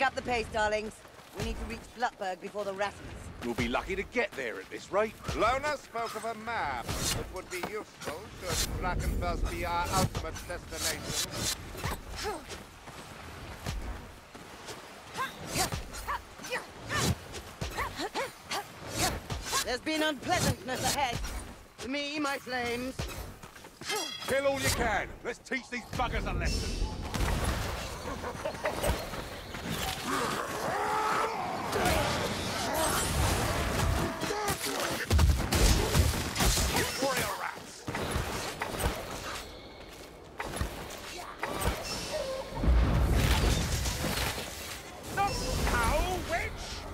up the pace, darlings. We need to reach Blutberg before the Rattans. You'll be lucky to get there at this rate. Lona spoke of a map. It would be useful should Drachenfels be our ultimate destination. There's been unpleasantness ahead. To me, my flames. Kill all you can. Let's teach these buggers a lesson. Warrior rats. Not now, witch!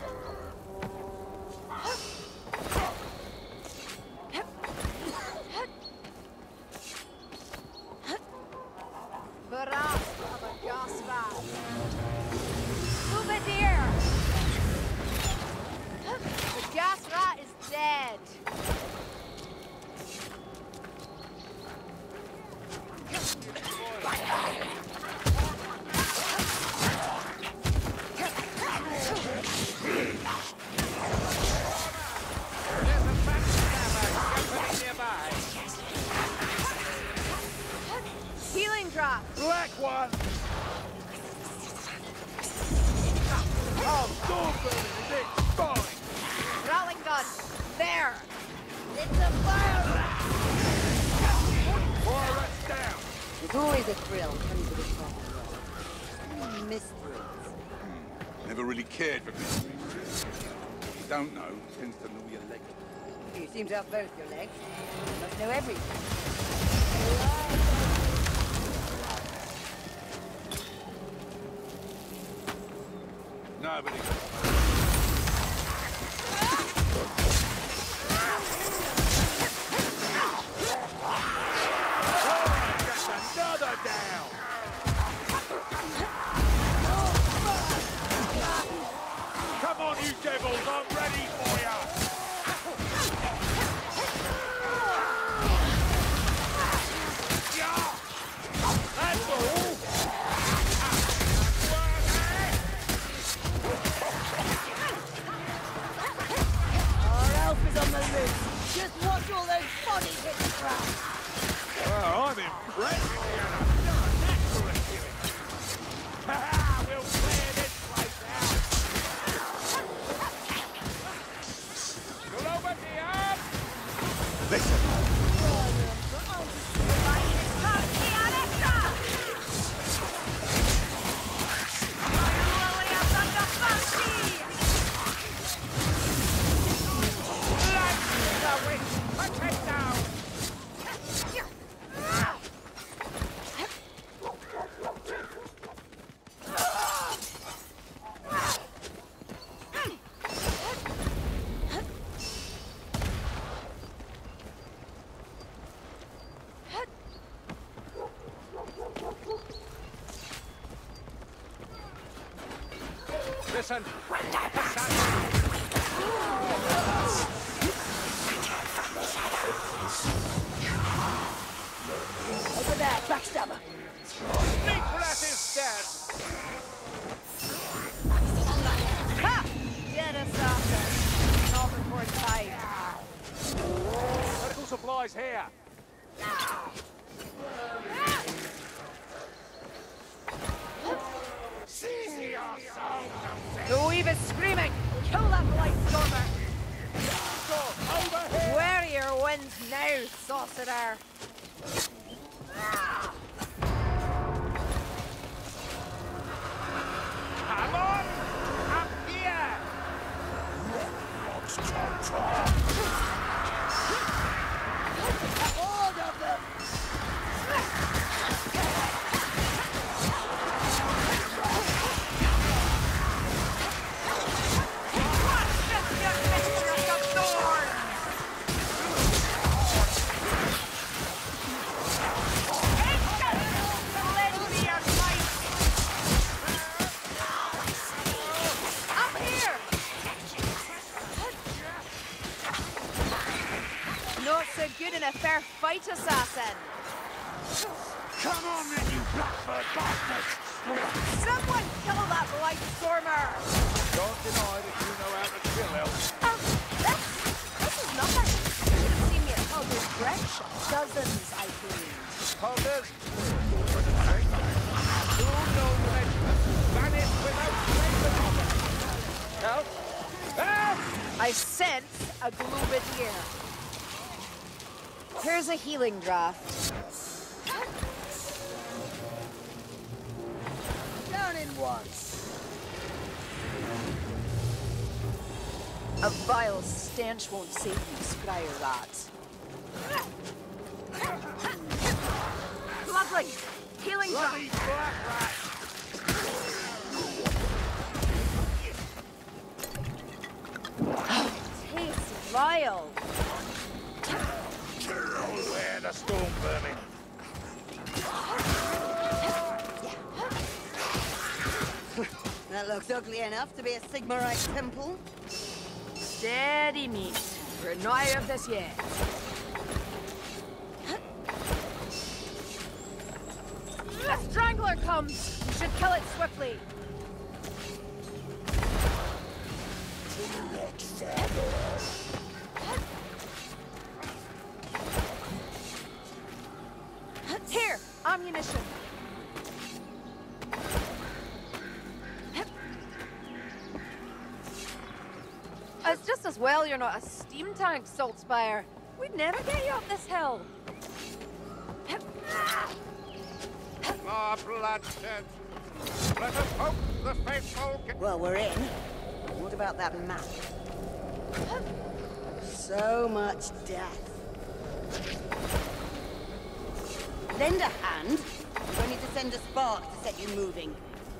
The gas rat is dead. There's a fat stabber nearby. Healing drop. Black one! Oh, Stormburner is it? Fine! Rattling gun. There. It's a fire rat! Fire rats down! It's always a thrill coming to this part of the world. Mysteries. Never really cared for mysteries. What you don't know tends to know your leg. You seem to have both your legs. You must know everything. Nobody. Another down! Come on, you devils, I'm ready for ya! Yeah! That's all! Our elf is on the loose. Just watch all those bodies hit the ground. Well, I'm impressed. You're a natural at doing it. Ha-ha! We'll clear this place out. You're over here. Listen. Listen. Over there, backstabber. Nicholas is dead. Ha! Dead assassin. Not before time. Medical supplies here. The weave is screaming. Kill that blight stormer. Over here. Where are your winds now, sorcerer? Come on! Up here! All of them! Not so good in a fair fight, assassin. Come on then, you blackbird bastards! Someone kill that blight stormer! deny that you know how to kill elves. This is nothing. You should have seen me at Calder's bread shop. Dozens, I believe. Holders, two known regiments vanished without trace of honor. Help! Help! I sense a Glubadier. Here's a healing draft. Down in one. A vile stench won't save you, Scryer rat. Lovely! Healing Bloody draft. black rat! Tastes vile. Where the storm vermin? That looks ugly enough to be a Sigmarite temple. Steady meat. We're nigh of this yet. A strangler comes! You should kill it swiftly. Here, ammunition. It's just as well you're not a steam tank, Saltspire. We'd never get you up this hill. More bloodshed. Let us hope the faithful can... Well, we're in. What about that map? So much death. Lend a hand. We're going to need to send a spark to set you moving.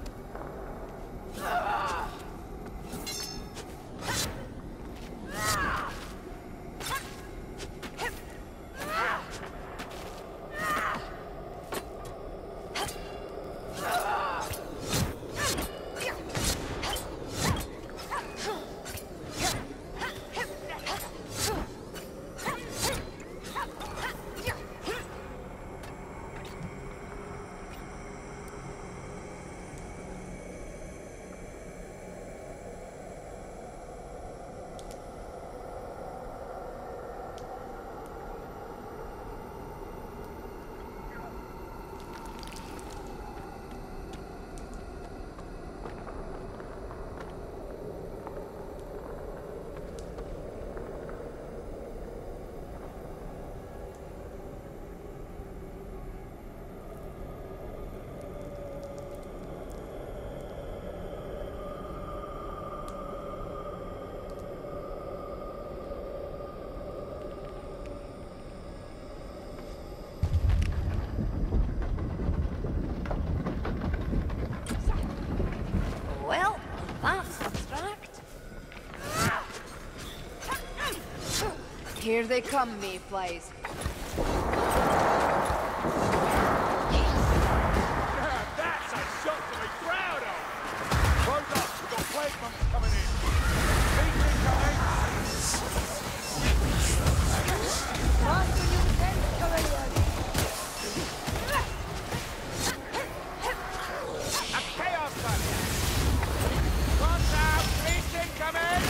Well, that's abstract. Here they come, mayflies. Now that's a shot to be proud of! Close up, we've got plague monks coming in. Beat incoming! Faster you can, Corellian. A chaos bunny! Cross out! Beast incoming!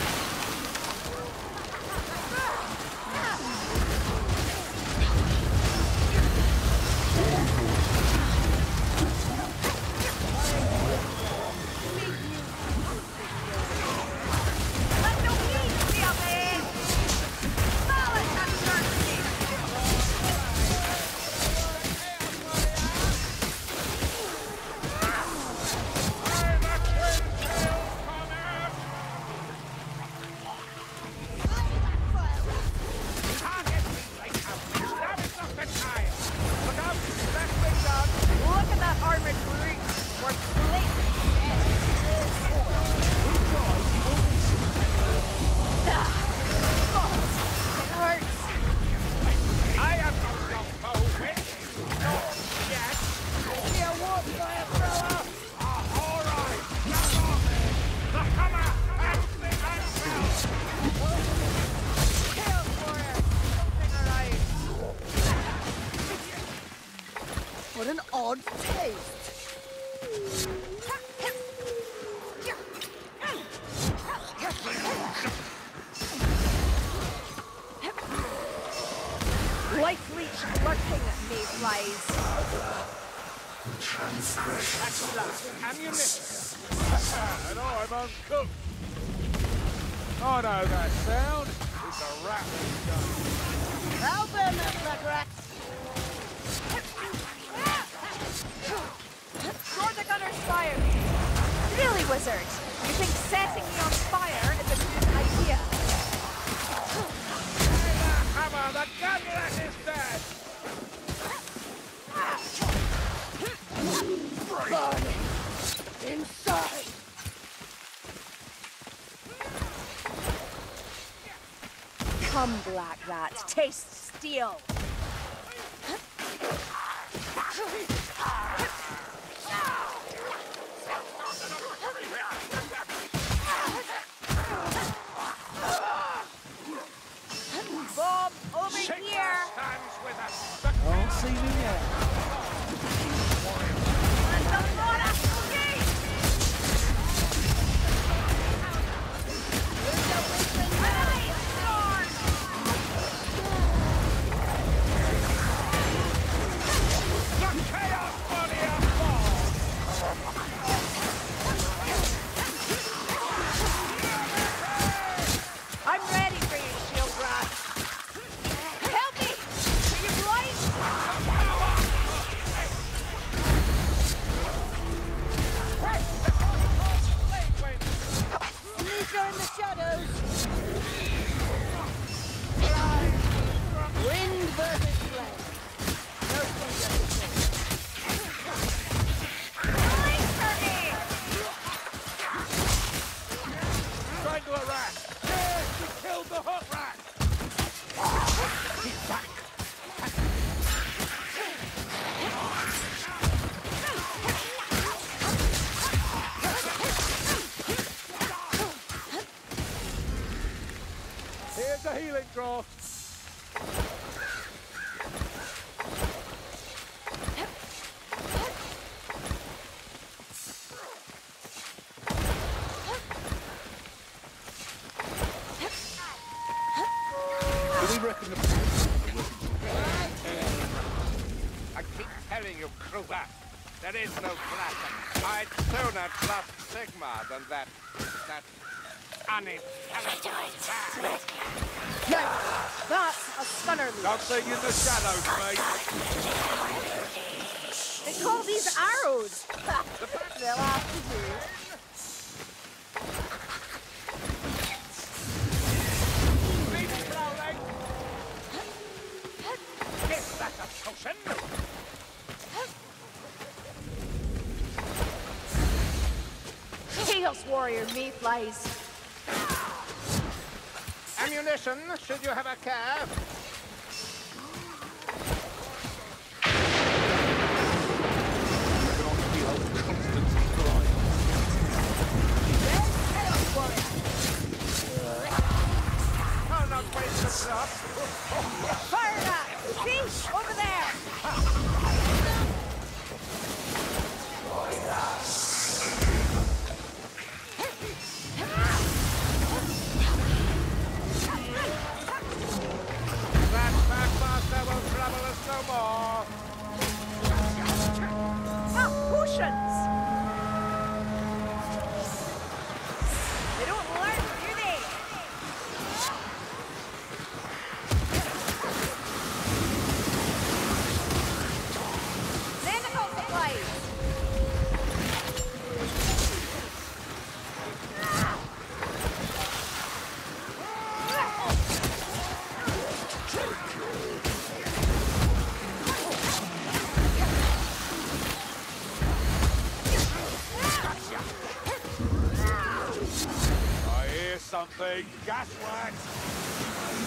flies. At last, ammunition. And I'm uncooked. I know that sound. It's a rattling gun. Help him, Black Rat! You're the gunner's fire. Really, wizard? You think setting me on fire is a good idea? Hammer, the gun rat is dead. Burning! Inside! Come, Black Rat, taste steel. Bob, over Shake here. hands with us. Can't see me now. The chaos warrior falls. I'm ready for you, Shield Rat. Help me! Are you blind? Sneaker in the shadows! Wind versus flame. No Wait for me! Strangle a rat. Yes, we killed the hot rat. He's back. Here's a healing draft. Do we reckon the... I keep telling you, Kruger, there is no Kraken. I'd sooner trust Sigma than that unintelligent rat. That's a stunner lead. I'll see you in the shadows, mate. They call these arrows. They'll have to do. Leave it rolling. Is that a potion? Chaos Warrior mayflies. Ammunition, should you have a care? Can I feel constant supply? Oh, not waste the drop. Fire that! See? Over there! That backmaster will trouble us no more. Ah, potions! They don't learn, do they? Medical supplies! I hear something. Gas wax.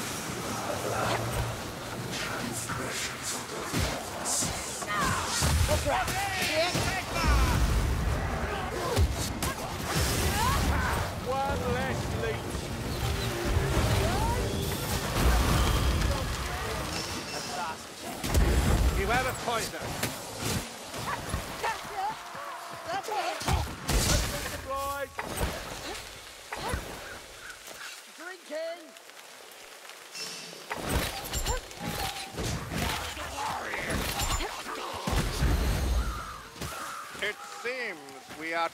One less leech. Beware of poison. That's it! Supplies. Drinking!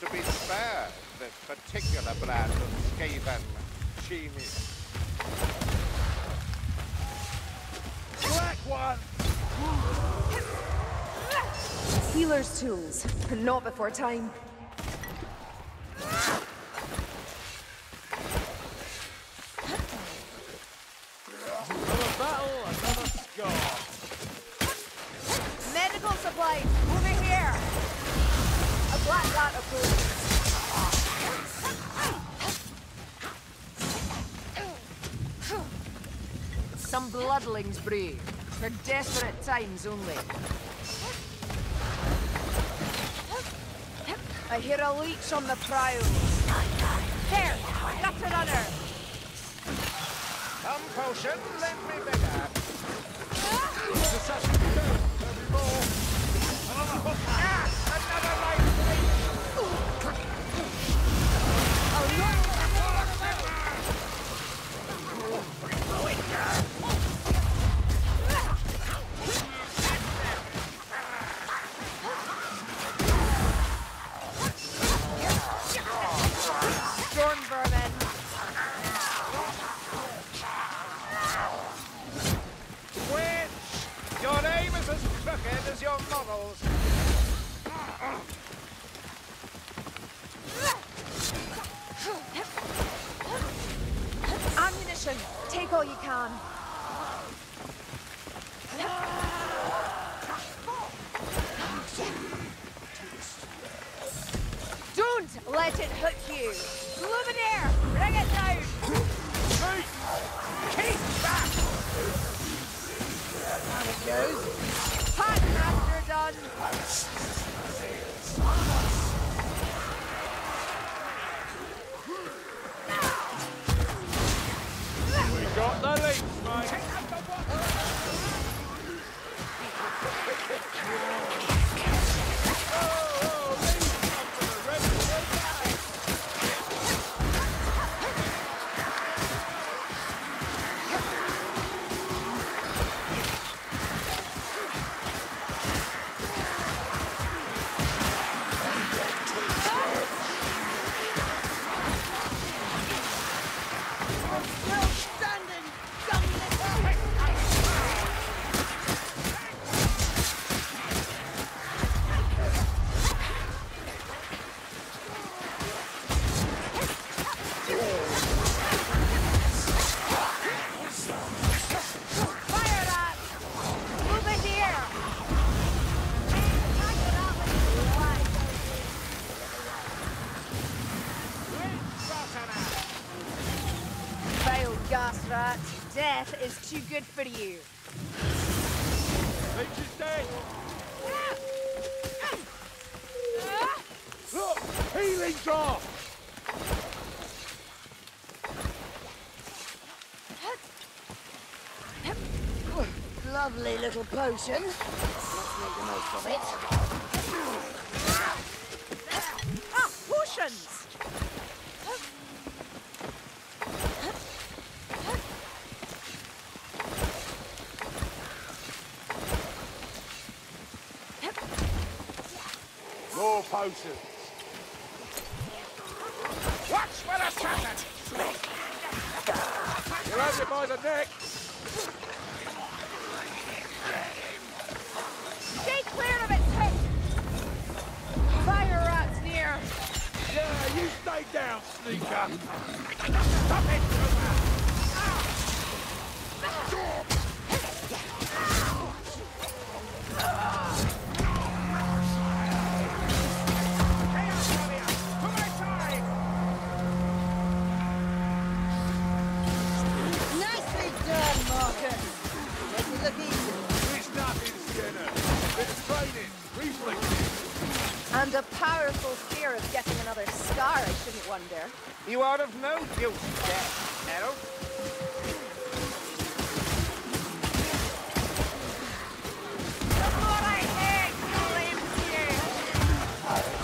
to be spared this particular brand of Skaven genius. Black one! Healer's tools, not before time. Another battle, another scar. Medical supplies, over here! A black rat approaches. Some bloodlings brave, for desperate times only. I hear a leech on the prowl. There, that's another. Some potion, let me bigger. Another life leech! Storm vermin. Witch! Your aim is as crooked as your models. Ammunition, take all you can. Don't let it hook you. Luminaire, bring it down. Keep back! Down it goes. Pack master done. We got the leech, mate. Still standing, young Fire that! Over here! Vile gas rat, death is too good for you. Leech is dead. Look, healing drop. Lovely little potion. Let's make the most of it. Ah, potions! More potions. Watch for the Saturn! You'll have you by the neck. Stay clear of its head! Fire rat's near! Yeah, you stay down, sneaker. Stop it, Trooper! Nicely done, Marcus. Make it look easy. It's nothing, Skinner. Bit of training, reflexes. And a powerful fear of getting another scar, I shouldn't wonder. You are of no use, Death, Harold. The more I hate, the blames you!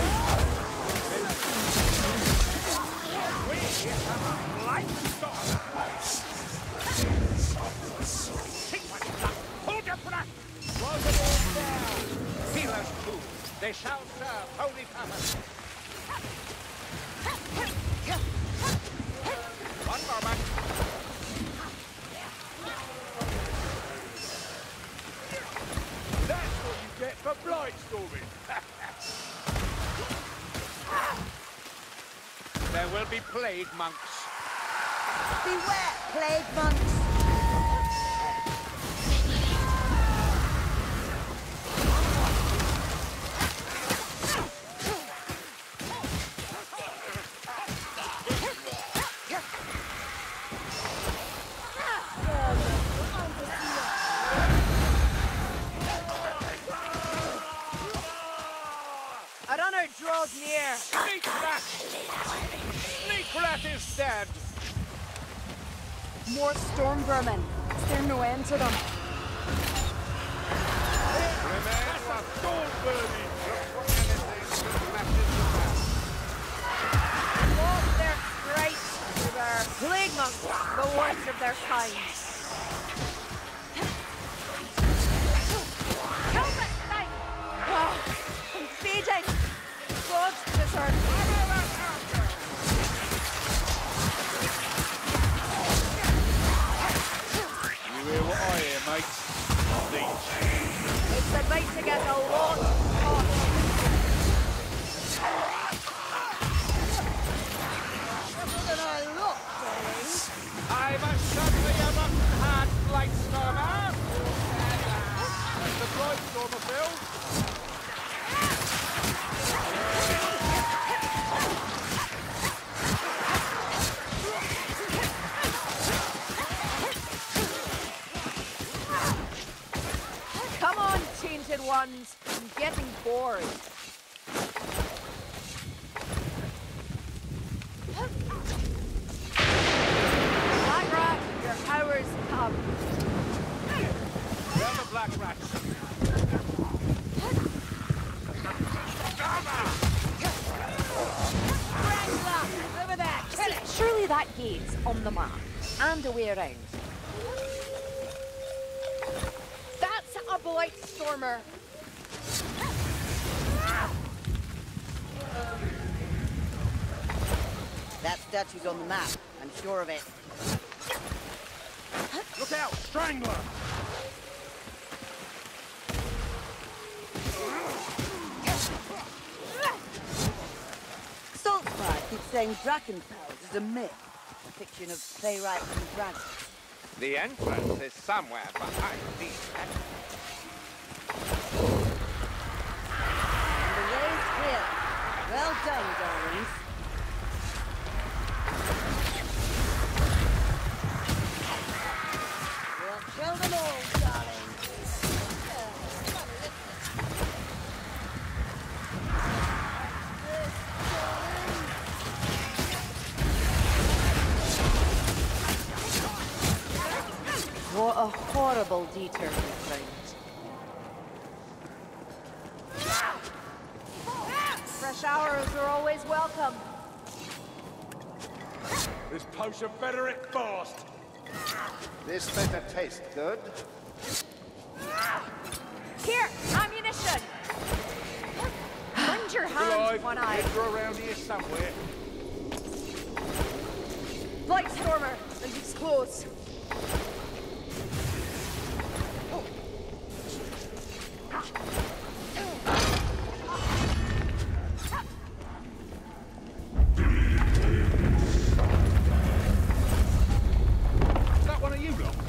Hold your breath! Healers too. They shall serve holy purpose. There will be plague monks. Beware, plague monks! A runner draws near. Sneak rat! Sneak rat is dead! More storm vermin. Is there no end to them? Remains a storm burning! Lord, they're great. They're plague monks, the worst of their kind. Help it, thing! Oh, I'm feeding. God's deserve. You hear what I hear, mate? Leech. It's about to get a lot hot. Better than I look, darling. I'm a suddenly a mutton-hard blight stormer! That's the blight stormer, Phil. Come on, tainted ones. I'm getting bored. Black Rat, your hours come. Where are the black rats? Strangler! Over there! Kill it! Surely that gate's on the map and a way around. That's a blight stormer. That statue's on the map. I'm sure of it. Look out, Strangler! Saltzpyre keeps saying Drachenfeld is a myth. A fiction of playwrights and dragons. The entrance is somewhere behind these hedges. And the way's clear. Well done, darlings. We'll kill them all, darling. What a horrible detour we found. Fresh hours are always welcome. This potion better it fast! This better taste good. Here, ammunition. Mind your hands, one eye. You're around here somewhere. Blight stormer, and he's close. Is that one of you lot?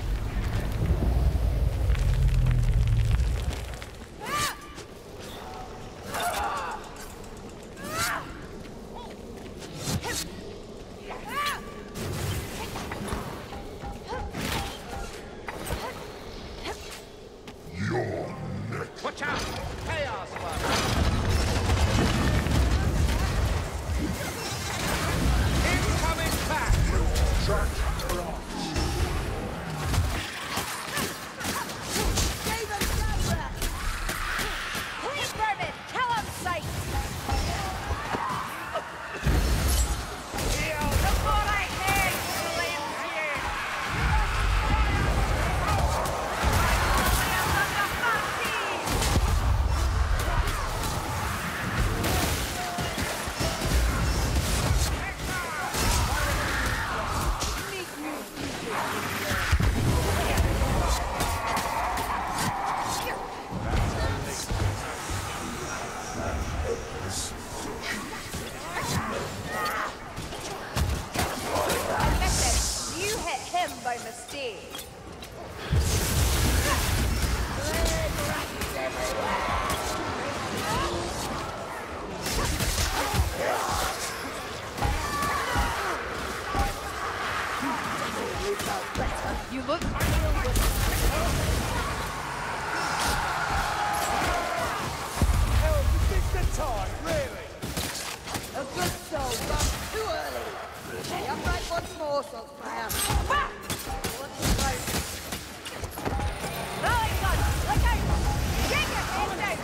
once more, Saltfire. Bah! What's the price? Rolling gun! Look out! Get your head down!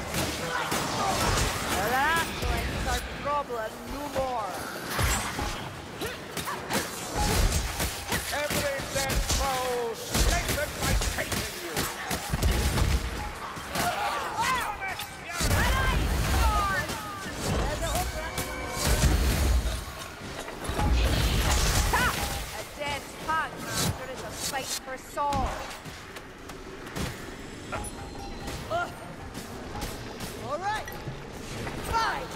That cleanses our problem no more. Every dead foe strengthened by chasing you. There's a hook rat Ha! A dead pug master is a fight for Saul. All right. Five.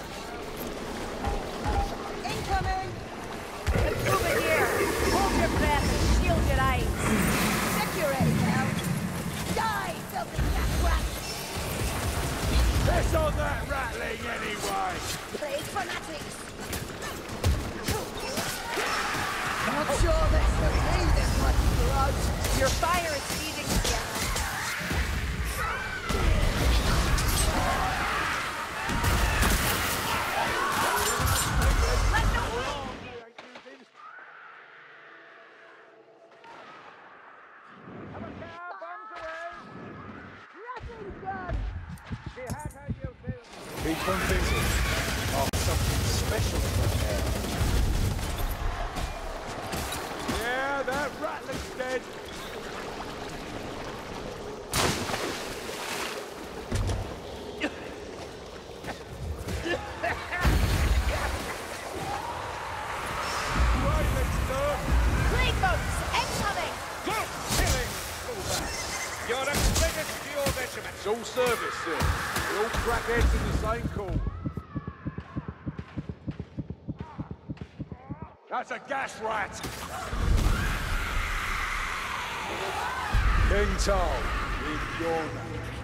Incoming. It's over here. Hold your breath and shield your eyes. Security now. Die, filthy jackrat. Let's on that rattling anyway! Plague fanatics. Not sure they still need this much blood. Your fire is feeding the Ratting gun. She had her uses. Keep on busy. Oh, something special prepared. Yeah, that rattling's dead! plague boats incoming! Go! Killing! You're the biggest to your regiment. It's all service, sir. We all crack eggs in the same call. That's a gas rat! King Toll, in your name.